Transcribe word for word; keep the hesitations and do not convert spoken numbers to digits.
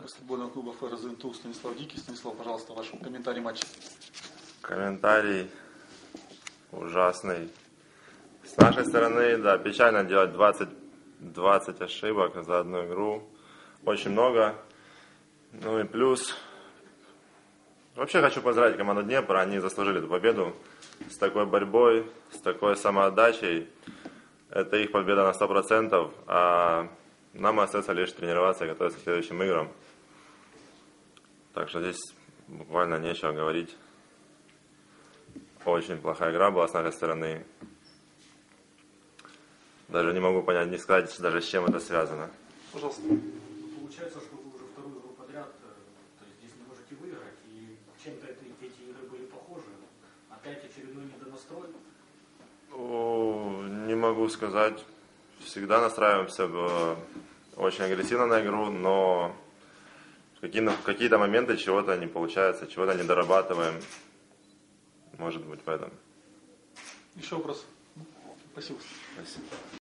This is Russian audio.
баскетбольного клуба ФРЗ НТУ Станислав Дикий. Станислав, пожалуйста, ваш комментарий матча. Комментарий ужасный. С нашей стороны, да, печально делать двадцать, двадцать ошибок за одну игру. Очень много. Ну и плюс... Вообще хочу поздравить команду Днепр, они заслужили эту победу. С такой борьбой, с такой самоотдачей. Это их победа на сто процентов, а нам остается лишь тренироваться и готовиться к следующим играм. Так что здесь буквально нечего говорить. Очень плохая игра была с нашей стороны. Даже не могу понять, не сказать, даже с чем это связано. Пожалуйста. Получается, что вы уже вторую игру подряд, то есть здесь не можете выиграть, и чем-то это, эти игры были похожи. Опять очередной недонастрой? О, не могу сказать. Всегда настраиваемся в, очень агрессивно на игру, но в какие-то моменты чего-то не получается, чего-то не дорабатываем. Может быть, в этом. Еще вопрос? Спасибо. Спасибо.